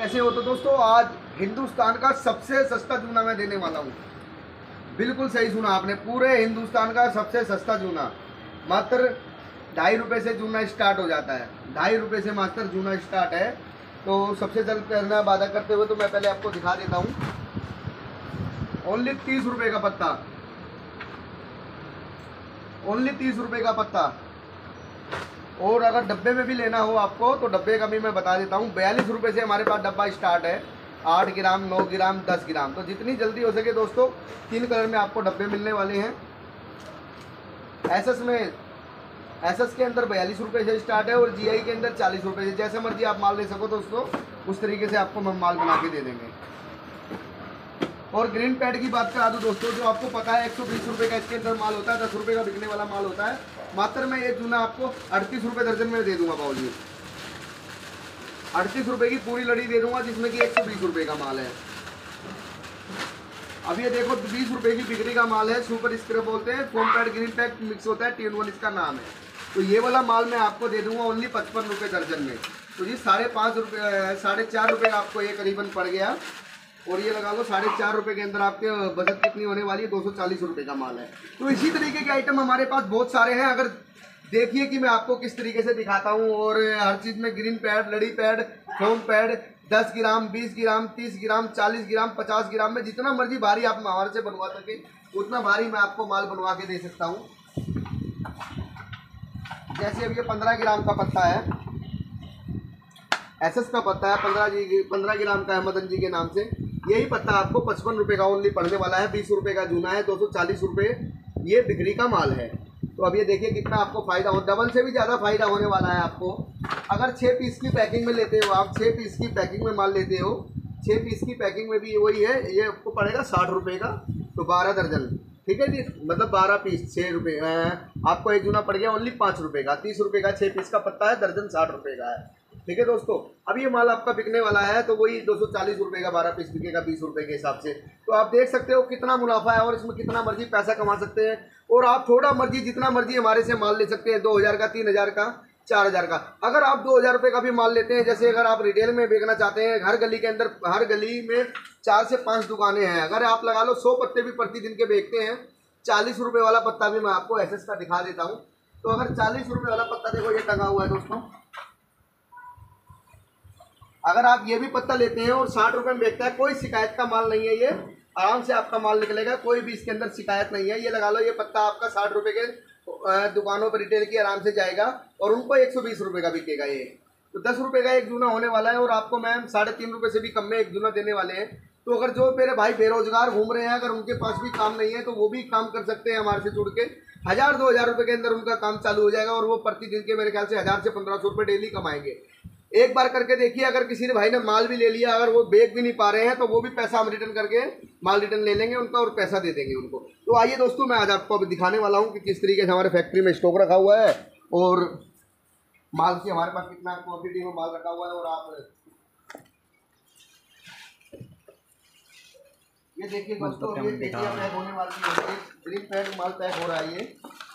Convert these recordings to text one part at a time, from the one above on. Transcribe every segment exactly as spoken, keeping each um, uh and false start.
कैसे हो? तो दोस्तों आज हिंदुस्तान का सबसे सस्ता जूना मैं देने वाला हूँ। बिल्कुल सही सुना आपने, पूरे हिंदुस्तान का सबसे सस्ता जूना मात्र ढाई रुपये से जूना स्टार्ट हो जाता है। ढाई रुपये से मात्र जूना स्टार्ट है। तो सबसे जल्द करना वादा करते हुए तो मैं पहले आपको दिखा देता हूँ। ओनली तीस रुपये का पत्ता, ओनली तीस रुपये का पत्ता। और अगर डब्बे में भी लेना हो आपको तो डब्बे का भी मैं बता देता हूँ। बयालीस रुपये से हमारे पास डब्बा स्टार्ट है। आठ ग्राम, नौ ग्राम, दस ग्राम। तो जितनी जल्दी हो सके दोस्तों, तीन कलर में आपको डब्बे मिलने वाले हैं। एसएस में एसएस के अंदर बयालीस रुपये से स्टार्ट है और जीआई के अंदर चालीस रुपये से। जैसे मर्जी आप माल ले सको दोस्तों, उस तरीके से आपको हम माल बना के दे देंगे। और ग्रीन पैड की बात करा दूँ दोस्तों, जो आपको पता है एक सौ बीस रुपये का इसके अंदर माल होता है, दस रुपये का बिकने वाला माल होता है। मात्र मैं ये जूना आपको अड़तीस रुपये दर्जन में दे दूंगा बाउली। अड़तीस रुपये की पूरी लड़ी दे दूंगा, जिसमें कि एक सौ बीस रुपये का माल है। अब ये देखो बीस रुपये की बिक्री का माल है। सुपर स्क्रब बोलते हैं, foam pad green pad mix होता है, टी वन इसका नाम है। तो ये वाला माल मैं आपको दे दूंगा ओनली पचपन रुपये दर्जन में। तो जी साढ़े पाँच रुपये साढ़े चार रुपये आपको ये करीबन पड़ गया। और ये लगा लो साढ़े चार रुपये के अंदर आपके बचत कितनी होने वाली है, दो सौ चालीस रुपये का माल है। तो इसी तरीके के आइटम हमारे पास बहुत सारे हैं। अगर देखिए कि मैं आपको किस तरीके से दिखाता हूँ। और हर चीज़ में ग्रीन पैड, लड़ी पैड, फोम पैड दस ग्राम, बीस ग्राम, तीस ग्राम, चालीस ग्राम, पचास ग्राम में जितना मर्जी भारी आप हमारे से बनवा सके उतना भारी मैं आपको माल बनवा के दे सकता हूँ। जैसे अब ये पंद्रह ग्राम का पत्ता है, एसएस का पत्ता है, पंद्रह जी पंद्रह ग्राम का है मदन जी के नाम से। यही पत्ता आपको पचपन रुपये का ओनली पड़ने वाला है। बीस रुपये का जूना है, दो सौ चालीस रुपये ये बिक्री का माल है। तो अब ये देखिए कितना आपको फ़ायदा हो, डबल से भी ज़्यादा फ़ायदा होने वाला है आपको। अगर छः पीस की पैकिंग में लेते हो आप, छः पीस की पैकिंग में माल लेते हो, छः पीस की पैकिंग में भी वही है, ये आपको पड़ेगा साठ रुपये का। तो बारह दर्जन, ठीक है जी, मतलब बारह पीस छः रुपये आपको एक जूना पड़ गया ओनली पाँच रुपये का। तीस रुपये का छः पीस का पत्ता है, दर्जन साठ रुपये का है। ठीक है दोस्तों, अब ये माल आपका बिकने वाला है तो वही दो सौ चालीस रुपये का बारह पीस बिकेगा बीस रुपये के हिसाब से। तो आप देख सकते हो कितना मुनाफा है और इसमें कितना मर्जी पैसा कमा सकते हैं। और आप थोड़ा मर्जी जितना मर्जी हमारे से माल ले सकते हैं, दो हज़ार का, तीन हज़ार का, चार हज़ार का। अगर आप दो हज़ार रुपये का भी माल लेते हैं, जैसे अगर आप रिटेल में बेचना चाहते हैं, हर गली के अंदर, हर गली में चार से पाँच दुकानें हैं। अगर आप लगा लो सौ पत्ते भी प्रतिदिन के बेचते हैं, चालीस रुपये वाला पत्ता भी मैं आपको एसएस का दिखा देता हूँ। तो अगर चालीस रुपये वाला पत्ता देखो ये टंगा हुआ है दोस्तों, अगर आप ये भी पत्ता लेते हैं और साठ रुपये में बेचता है, कोई शिकायत का माल नहीं है। ये आराम से आपका माल निकलेगा, कोई भी इसके अंदर शिकायत नहीं है। ये लगा लो ये पत्ता आपका साठ रुपये के दुकानों पर रिटेल की आराम से जाएगा और उनको एक सौ बीस रुपये का बिकेगा ये। तो दस रुपये का एक जूना होने वाला है और आपको मैम साढ़े तीन रुपये से भी कम में एक जूना देने वाले हैं। तो अगर जो मेरे भाई बेरोजगार घूम रहे हैं, अगर उनके पास भी काम नहीं है तो वो भी काम कर सकते हैं हमारे से जुड़ के। हज़ार दो हज़ार रुपये के अंदर उनका काम चालू हो जाएगा और वो प्रतिदिन के मेरे ख्याल से हज़ार से पंद्रह सौ रुपये डेली कमाएंगे। एक बार करके देखिए, अगर किसी ने भाई ने माल भी ले लिया, अगर वो बेच भी नहीं पा रहे हैं तो वो भी पैसा हम रिटर्न करके माल रिटर्न ले लेंगे उनका और पैसा दे देंगे उनको। तो आइए दोस्तों, मैं आज आपको अभी दिखाने वाला हूँ कि किस तरीके से हमारे फैक्ट्री में स्टॉक रखा हुआ है और माल की हमारे पास कितना क्वांटिटी में माल रखा हुआ है। और आप ये देखिए दोस्तों, ये देखिए पैक होने वाली है, ग्रीन पैड माल पैक हो रहा है ये।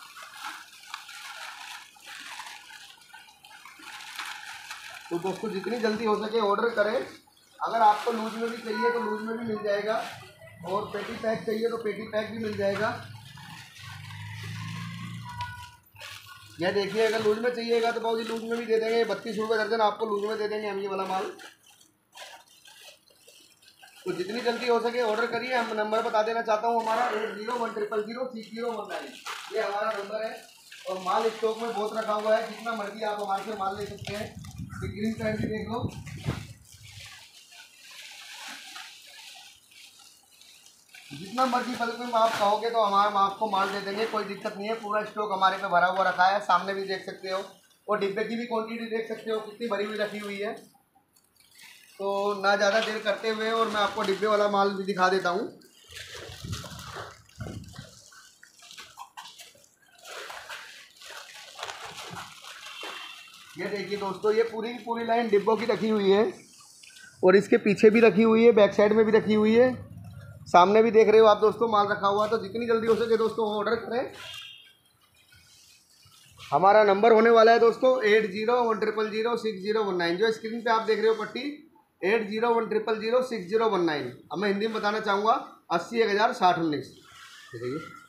तो दोस्तों जितनी जल्दी हो सके ऑर्डर करें। अगर आपको लूज में भी चाहिए तो लूज में भी मिल जाएगा और पेटी पैक चाहिए तो पेटी पैक भी मिल जाएगा। यह देखिए, अगर लूज में चाहिएगा तो बहुत ही लूज में भी दे देंगे। बत्तीस रुपये दर्जन आपको लूज में दे देंगे हम ये वाला माल। तो जितनी जल्दी हो सके ऑर्डर करिए। हम नंबर बता देना चाहता हूँ हमारा eight zero one triple zero six zero one nine, ये हमारा नंबर है। और माल स्टॉक में बहुत रखा हुआ है, जितना मर्जी आप हमारे से माल ले सकते हैं। ग्रीन पैड भी देख लो, जितना मर्जी बल्क में आप कहोगे तो हमारे आपको माल दे देंगे, कोई दिक्कत नहीं है। पूरा स्टॉक हमारे पे भरा हुआ रखा है, सामने भी देख सकते हो। और डिब्बे की भी क्वांटिटी देख सकते हो कितनी भरी हुई रखी हुई है। तो ना ज़्यादा देर करते हुए और मैं आपको डिब्बे वाला माल भी दिखा देता हूँ। ये देखिए दोस्तों, ये पूरी की पूरी लाइन डिब्बों की रखी हुई है और इसके पीछे भी रखी हुई है, बैक साइड में भी रखी हुई है, सामने भी देख रहे हो आप दोस्तों माल रखा हुआ है। तो जितनी जल्दी हो सके दोस्तों ऑर्डर करें। हमारा नंबर होने वाला है दोस्तों eight zero one triple zero six zero one nine. जो स्क्रीन पे आप देख रहे हो पट्टी, eight zero one triple zero six zero one nine. अब मैं हिंदी में बताना चाहूँगा अस्सी एक हज़ार साठ उन्नीस। देखिए